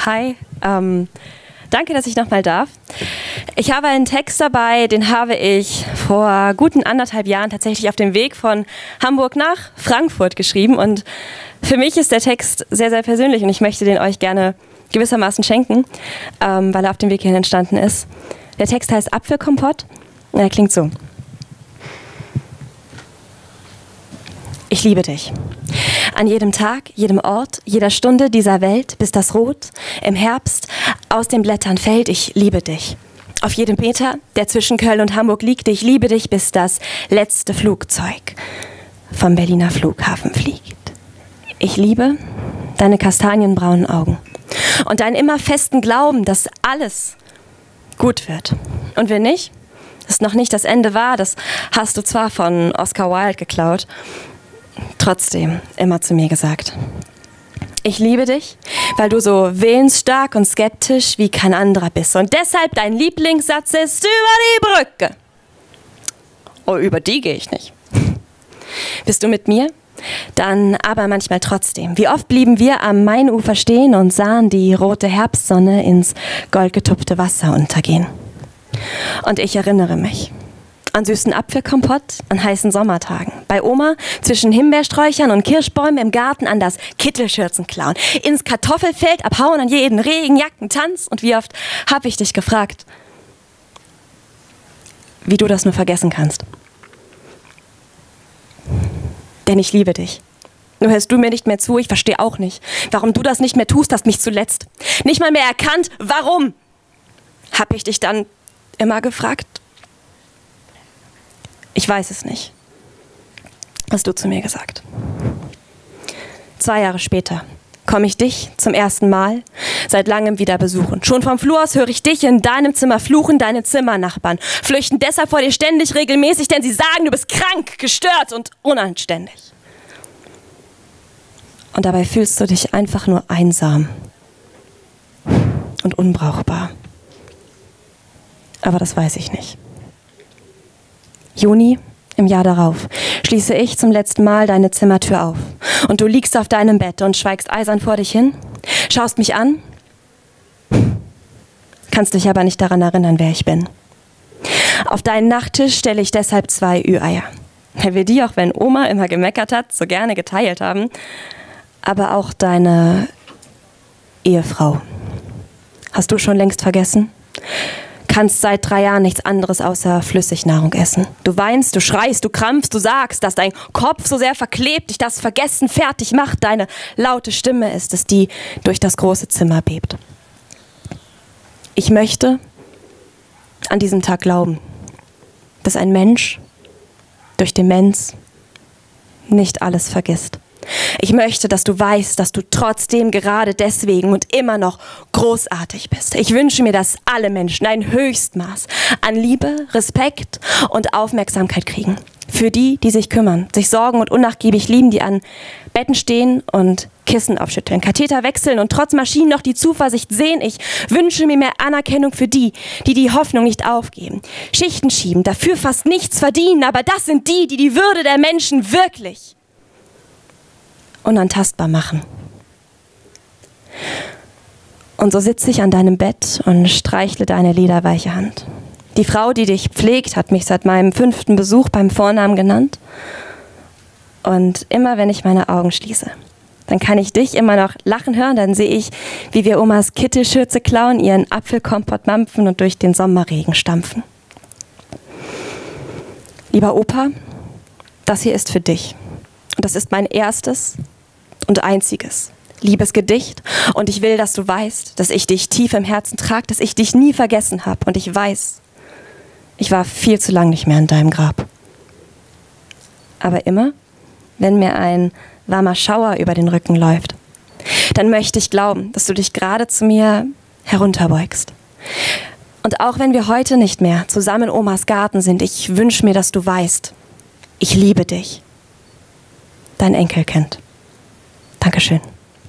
Hi, danke, dass ich nochmal darf. Ich habe einen Text dabei, den habe ich vor guten 1,5 Jahren tatsächlich auf dem Weg von Hamburg nach Frankfurt geschrieben. Und für mich ist der Text sehr, sehr persönlich und ich möchte den euch gerne gewissermaßen schenken, weil er auf dem Weg hierhin entstanden ist. Der Text heißt Apfelkompott und er klingt so. Ich liebe dich. An jedem Tag, jedem Ort, jeder Stunde dieser Welt, bis das Rot im Herbst aus den Blättern fällt. Ich liebe dich. Auf jedem Meter, der zwischen Köln und Hamburg liegt. Ich liebe dich, bis das letzte Flugzeug vom Berliner Flughafen fliegt. Ich liebe deine kastanienbraunen Augen und deinen immer festen Glauben, dass alles gut wird. Und wenn nicht, dass noch nicht das Ende war, das hast du zwar von Oscar Wilde geklaut, trotzdem immer zu mir gesagt. Ich liebe dich, weil du so willensstark und skeptisch wie kein anderer bist. Und deshalb dein Lieblingssatz ist über die Brücke. Oh, über die gehe ich nicht. Bist du mit mir? Dann aber manchmal trotzdem. Wie oft blieben wir am Mainufer stehen und sahen die rote Herbstsonne ins goldgetupfte Wasser untergehen. Und ich erinnere mich an süßen Apfelkompott an heißen Sommertagen. Bei Oma zwischen Himbeersträuchern und Kirschbäumen im Garten an das Kittelschürzen klauen. Ins Kartoffelfeld abhauen an jeden Regenjackentanz. Und wie oft habe ich dich gefragt, wie du das nur vergessen kannst. Denn ich liebe dich. Nur hörst du mir nicht mehr zu, ich verstehe auch nicht, warum du das nicht mehr tust, hast mich zuletzt nicht mal mehr erkannt. Warum? Hab ich dich dann immer gefragt? Ich weiß es nicht. Hast du zu mir gesagt. 2 Jahre später komme ich dich zum ersten Mal seit langem wieder besuchen. Schon vom Flur aus höre ich dich in deinem Zimmer fluchen, deine Zimmernachbarn flüchten deshalb vor dir ständig regelmäßig, denn sie sagen, du bist krank, gestört und unanständig. Und dabei fühlst du dich einfach nur einsam und unbrauchbar. Aber das weiß ich nicht. Juni im Jahr darauf schließe ich zum letzten Mal deine Zimmertür auf. Und du liegst auf deinem Bett und schweigst eisern vor dich hin, schaust mich an, kannst dich aber nicht daran erinnern, wer ich bin. Auf deinen Nachttisch stelle ich deshalb 2 Ü-Eier, weil wir die, auch wenn Oma immer gemeckert hat, so gerne geteilt haben, aber auch deine Ehefrau. Hast du schon längst vergessen? Kannst seit 3 Jahren nichts anderes außer Flüssignahrung essen. Du weinst, du schreist, du krampfst, du sagst, dass dein Kopf so sehr verklebt dich das Vergessen fertig macht. Deine laute Stimme ist es, die durch das große Zimmer bebt. Ich möchte an diesem Tag glauben, dass ein Mensch durch Demenz nicht alles vergisst. Ich möchte, dass du weißt, dass du trotzdem gerade deswegen und immer noch großartig bist. Ich wünsche mir, dass alle Menschen ein Höchstmaß an Liebe, Respekt und Aufmerksamkeit kriegen. Für die, die sich kümmern, sich sorgen und unnachgiebig lieben, die an Betten stehen und Kissen aufschütteln, Katheter wechseln und trotz Maschinen noch die Zuversicht sehen. Ich wünsche mir mehr Anerkennung für die, die die Hoffnung nicht aufgeben. Schichten schieben, dafür fast nichts verdienen, aber das sind die, die die Würde der Menschen wirklich unantastbar machen. Und so sitze ich an deinem Bett und streichle deine lederweiche Hand. Die Frau, die dich pflegt, hat mich seit meinem 5. Besuch beim Vornamen genannt. Und immer wenn ich meine Augen schließe, dann kann ich dich immer noch lachen hören. Dann sehe ich, wie wir Omas Kittelschürze klauen, ihren Apfelkompott mampfen und durch den Sommerregen stampfen. Lieber Opa, das hier ist für dich. Und das ist mein erstes und einziges Liebesgedicht. Und ich will, dass du weißt, dass ich dich tief im Herzen trage, dass ich dich nie vergessen habe. Und ich weiß, ich war viel zu lang nicht mehr in deinem Grab. Aber immer, wenn mir ein warmer Schauer über den Rücken läuft, dann möchte ich glauben, dass du dich gerade zu mir herunterbeugst. Und auch wenn wir heute nicht mehr zusammen in Omas Garten sind, ich wünsche mir, dass du weißt, ich liebe dich. Dein Enkelkind. Dankeschön.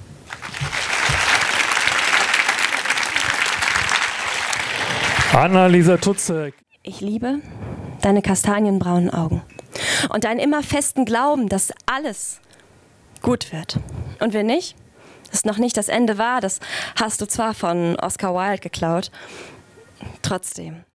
Annalisa Tutzek. Ich liebe deine kastanienbraunen Augen und deinen immer festen Glauben, dass alles gut wird. Und wenn nicht, ist noch nicht das Ende wahr, das hast du zwar von Oscar Wilde geklaut, trotzdem.